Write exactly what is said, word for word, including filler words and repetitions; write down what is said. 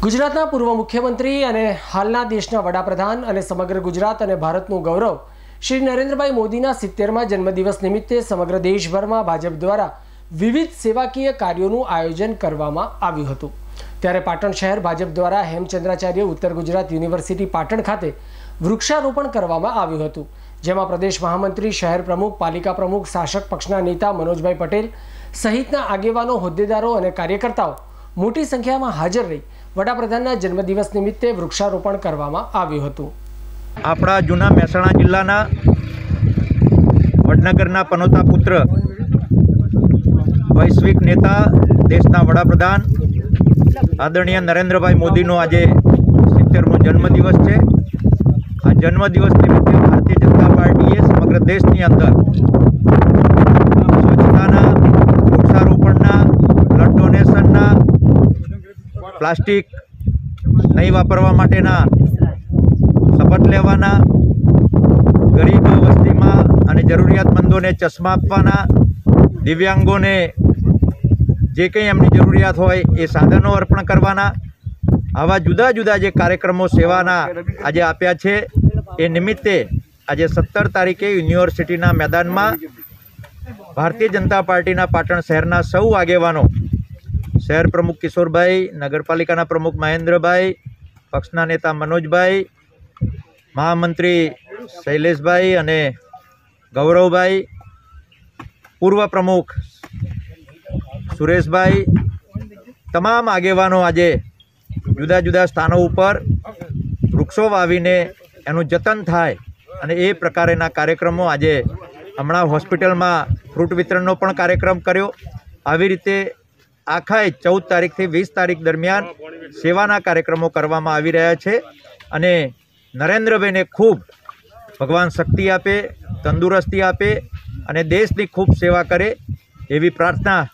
ગુજરાતના પૂર્વ મુખ્યમંત્રી અને હાલના દેશના વડાપ્રધાન અને સમગ્ર ગુજરાત અને ભારતનું ગૌરવ શ્રી નરેન્દ્રભાઈ મોદીના સિત્તેરમા જન્મદિવસ નિમિત્તે સમગ્ર દેશભરમાં ભાજપ દ્વારા વિવિધ સેવાકીય કાર્યોનું આયોજન કરવામાં આવ્યું હતું। ત્યારે પાટણ શહેર ભાજપ દ્વારા હેમચંદ્રાચાર્ય ઉત્તર ગુજરાત યુનિવર્સિટી પાટણ ખાતે વૃક્ષારોપણ કરવામાં આવ્યું હતું, જેમાં પ્રદેશ મહામંત્રી, શહેર પ્રમુખ, પાલિકા પ્રમુખ, શાસક પક્ષના નેતા મનોજભાઈ પટેલ સહિતના આગેવાનો, હોદ્દેદારો અને કાર્યકર્તાઓ મોટી સંખ્યામાં હાજર રહી વડાપ્રધાનના જન્મદિવસ નિમિત્તે વૃક્ષારોપણ કરવામાં આવ્યું હતું। આપણા જૂના મહેસાણા જિલ્લાના વડનગરના પનોતા પુત્ર, વૈશ્વિક નેતા, દેશના વડાપ્રધાન આદરણીય નરેન્દ્રભાઈ મોદીનો આજે સિત્તેરમો જન્મદિવસ છે। આ જન્મદિવસ નિમિત્તે ભારતીય જનતા પાર્ટીએ સમગ્ર દેશની અંદર સ્વચ્છતાના, વૃક્ષારોપણના, બ્લડ ડોનેશનના, પ્લાસ્ટિક નહીં વાપરવા માટેના શપથ લેવાના, ગરીબ વસ્તીમાં અને જરૂરિયાતમંદોને ચશ્મા આપવાના, દિવ્યાંગોને જે કંઈ એમની જરૂરિયાત હોય એ સાધનો અર્પણ કરવાના, આવા જુદા જુદા જે કાર્યક્રમો સેવાના આજે આપ્યા છે। એ નિમિત્તે આજે સત્તર તારીખે યુનિવર્સિટીના મેદાનમાં ભારતીય જનતા પાર્ટીના પાટણ શહેરના સૌ આગેવાનો, શહેર પ્રમુખ કિશોરભાઈ, નગરપાલિકાના પ્રમુખ મહેન્દ્રભાઈ, પક્ષના નેતા મનોજભાઈ, મહામંત્રી શૈલેષભાઈ અને ગૌરવભાઈ, પૂર્વ પ્રમુખ સુરેશભાઈ, તમામ આગેવાનો આજે જુદા જુદા સ્થાનો ઉપર વૃક્ષો વાવીને એનું જતન થાય અને એ પ્રકારેના કાર્યક્રમો આજે હમણાં હોસ્પિટલમાં ફ્રૂટ વિતરણનો પણ કાર્યક્રમ કર્યો। આવી રીતે આખા ચૌદ તારીખથી વીસ તારીખ દરમિયાન સેવાના કાર્યક્રમો કરવામાં આવી રહ્યા છે અને નરેન્દ્રભાઈને ખૂબ ભગવાન શક્તિ આપે, તંદુરસ્તી આપે અને દેશની ખૂબ સેવા કરે એવી પ્રાર્થના